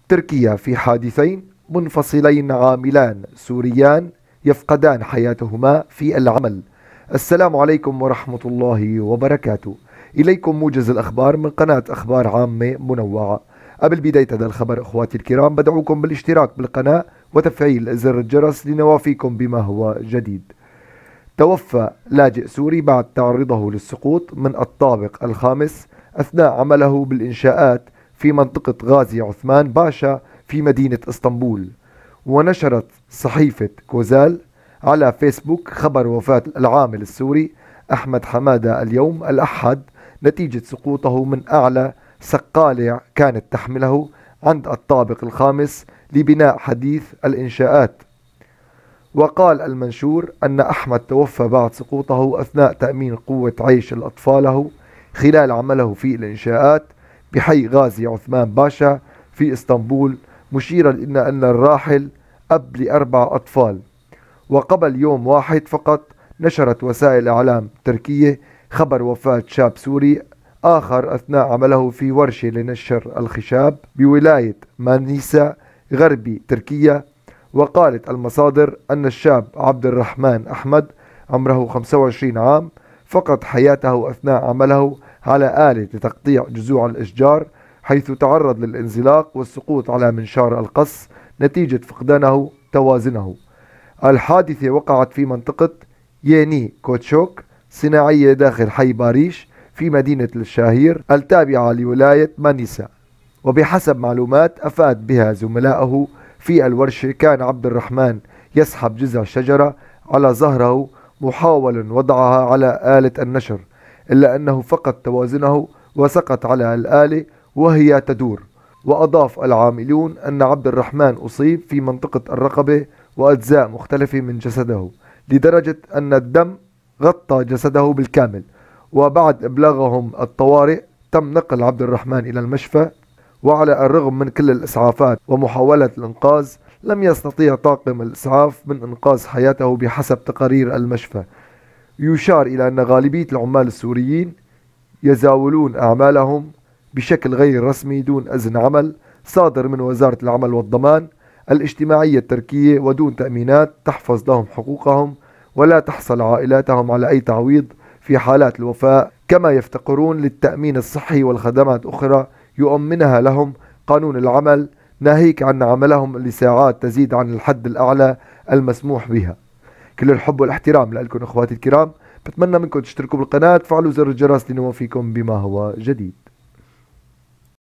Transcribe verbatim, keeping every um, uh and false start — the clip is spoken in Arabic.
تركيا في حادثين منفصلين عاملان سوريان يفقدان حياتهما في العمل. السلام عليكم ورحمة الله وبركاته. إليكم موجز الأخبار من قناة أخبار عامة منوعة. قبل بداية هذا الخبر أخواتي الكرام بدعوكم بالاشتراك بالقناة وتفعيل زر الجرس لنوافيكم بما هو جديد. توفى لاجئ سوري بعد تعرضه للسقوط من الطابق الخامس أثناء عمله بالإنشاءات في منطقة غازي عثمان باشا في مدينة اسطنبول. ونشرت صحيفة كوزال على فيسبوك خبر وفاة العامل السوري أحمد حمادة اليوم الأحد نتيجة سقوطه من أعلى سقالع كانت تحمله عند الطابق الخامس لبناء حديث الإنشاءات. وقال المنشور أن أحمد توفى بعد سقوطه أثناء تأمين قوة عيش لأطفاله خلال عمله في الإنشاءات بحي غازي عثمان باشا في اسطنبول، مشيرا إلى أن الراحل أب لأربع أطفال. وقبل يوم واحد فقط نشرت وسائل إعلام تركية خبر وفاة شاب سوري آخر أثناء عمله في ورشة لنشر الخشاب بولاية مانيسا غربي تركيا. وقالت المصادر أن الشاب عبد الرحمن أحمد عمره خمسة وعشرين عام فقد حياته أثناء عمله على آلة لتقطيع جذوع الأشجار، حيث تعرض للانزلاق والسقوط على منشار القص نتيجة فقدانه توازنه. الحادثة وقعت في منطقة ييني كوتشوك صناعية داخل حي باريش في مدينة الشاهير التابعة لولاية مانيسا. وبحسب معلومات أفاد بها زملائه في الورشة، كان عبد الرحمن يسحب جذع شجرة على ظهره محاولا وضعها على آلة النشر، إلا أنه فقد توازنه وسقط على الآلة وهي تدور. وأضاف العاملون أن عبد الرحمن أصيب في منطقة الرقبة وأجزاء مختلفة من جسده لدرجة أن الدم غطى جسده بالكامل. وبعد إبلاغهم الطوارئ تم نقل عبد الرحمن إلى المشفى، وعلى الرغم من كل الإسعافات ومحاولة الإنقاذ لم يستطيع طاقم الإسعاف من إنقاذ حياته بحسب تقارير المشفى. يشار إلى أن غالبية العمال السوريين يزاولون أعمالهم بشكل غير رسمي دون إذن عمل صادر من وزارة العمل والضمان الاجتماعية التركية ودون تأمينات تحفظ لهم حقوقهم، ولا تحصل عائلاتهم على أي تعويض في حالات الوفاة، كما يفتقرون للتأمين الصحي والخدمات أخرى يؤمنها لهم قانون العمل، ناهيك عن عملهم لساعات تزيد عن الحد الأعلى المسموح بها. كل الحب والاحترام لكم أخواتي الكرام، بتمنى منكم تشتركوا بالقناة، تفعلوا زر الجرس لنوافيكم بما هو جديد.